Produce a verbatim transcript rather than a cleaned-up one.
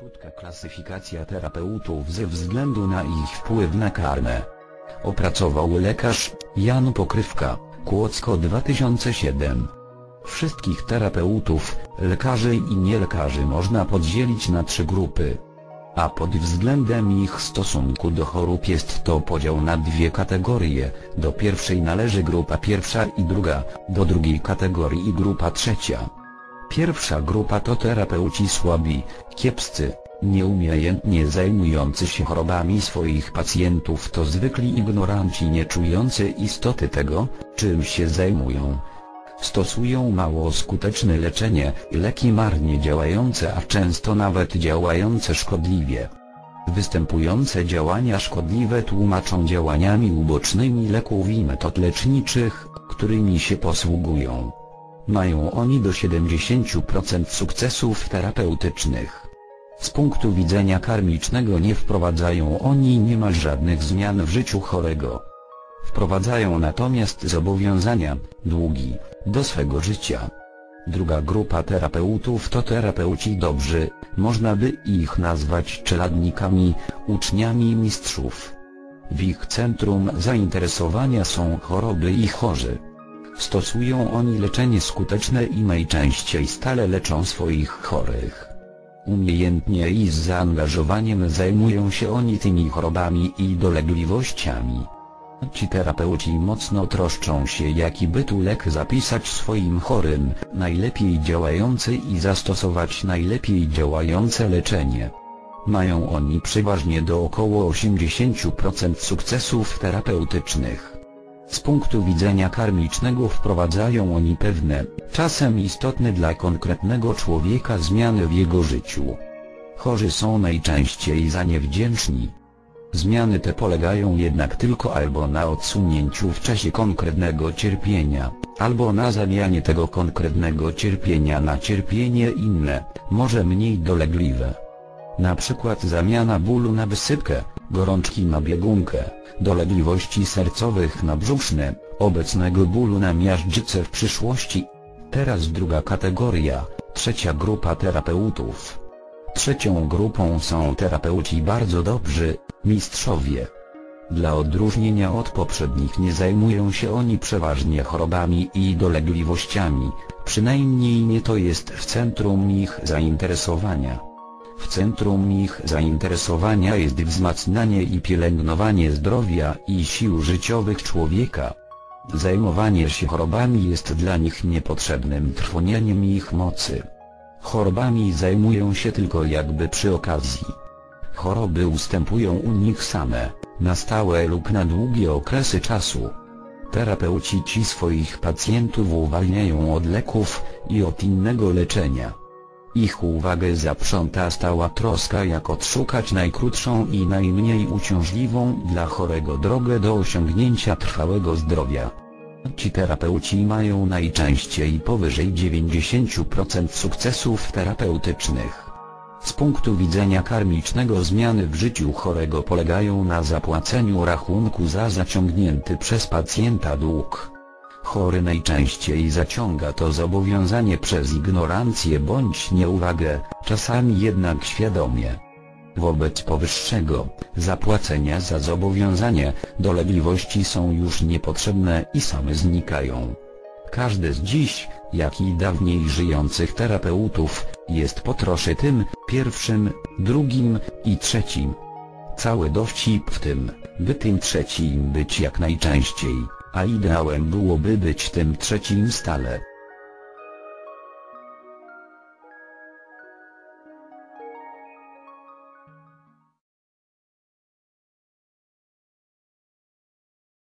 Krótka klasyfikacja terapeutów ze względu na ich wpływ na karmę. Opracował lekarz Jan Pokrywka, Kłodzko dwa tysiące siedem. Wszystkich terapeutów, lekarzy i nielekarzy można podzielić na trzy grupy. A pod względem ich stosunku do chorób jest to podział na dwie kategorie. Do pierwszej należy grupa pierwsza i druga, do drugiej kategorii grupa trzecia. Pierwsza grupa to terapeuci słabi, kiepscy, nieumiejętnie zajmujący się chorobami swoich pacjentów, to zwykli ignoranci nie czujący istoty tego, czym się zajmują. Stosują mało skuteczne leczenie, leki marnie działające, a często nawet działające szkodliwie. Występujące działania szkodliwe tłumaczą działaniami ubocznymi leków i metod leczniczych, którymi się posługują. Mają oni do siedemdziesięciu procent sukcesów terapeutycznych. Z punktu widzenia karmicznego nie wprowadzają oni niemal żadnych zmian w życiu chorego. Wprowadzają natomiast zobowiązania, długi, do swego życia. Druga grupa terapeutów to terapeuci dobrzy, można by ich nazwać czeladnikami, uczniami mistrzów. W ich centrum zainteresowania są choroby i chorzy. Stosują oni leczenie skuteczne i najczęściej stale leczą swoich chorych. Umiejętnie i z zaangażowaniem zajmują się oni tymi chorobami i dolegliwościami. Ci terapeuci mocno troszczą się, jaki by tu lek zapisać swoim chorym, najlepiej działający i zastosować najlepiej działające leczenie. Mają oni przeważnie do około osiemdziesięciu procent sukcesów terapeutycznych. Z punktu widzenia karmicznego wprowadzają oni pewne, czasem istotne dla konkretnego człowieka zmiany w jego życiu. Chorzy są najczęściej za nie wdzięczni. Zmiany te polegają jednak tylko albo na odsunięciu w czasie konkretnego cierpienia, albo na zamianie tego konkretnego cierpienia na cierpienie inne, może mniej dolegliwe. Na przykład zamiana bólu na wysypkę, gorączki na biegunkę, dolegliwości sercowych na brzuszne, obecnego bólu na miażdżycę w przyszłości. Teraz druga kategoria, trzecia grupa terapeutów. Trzecią grupą są terapeuci bardzo dobrzy, mistrzowie. Dla odróżnienia od poprzednich nie zajmują się oni przeważnie chorobami i dolegliwościami, przynajmniej nie to jest w centrum ich zainteresowania. W centrum ich zainteresowania jest wzmacnianie i pielęgnowanie zdrowia i sił życiowych człowieka. Zajmowanie się chorobami jest dla nich niepotrzebnym trwonieniem ich mocy. Chorobami zajmują się tylko jakby przy okazji. Choroby ustępują u nich same, na stałe lub na długie okresy czasu. Terapeuci ci swoich pacjentów uwalniają od leków i od innego leczenia. Ich uwagę zaprząta stała troska, jak odszukać najkrótszą i najmniej uciążliwą dla chorego drogę do osiągnięcia trwałego zdrowia. Ci terapeuci mają najczęściej powyżej dziewięćdziesięciu procent sukcesów terapeutycznych. Z punktu widzenia karmicznego zmiany w życiu chorego polegają na zapłaceniu rachunku za zaciągnięty przez pacjenta dług. Chory najczęściej zaciąga to zobowiązanie przez ignorancję bądź nieuwagę, czasami jednak świadomie. Wobec powyższego, zapłacenia za zobowiązanie, dolegliwości są już niepotrzebne i same znikają. Każdy z dziś, jak i dawniej żyjących terapeutów, jest po trosze tym, pierwszym, drugim i trzecim. Cały dowcip w tym, by tym trzecim być jak najczęściej, a ideałem byłoby być tym trzecim stale.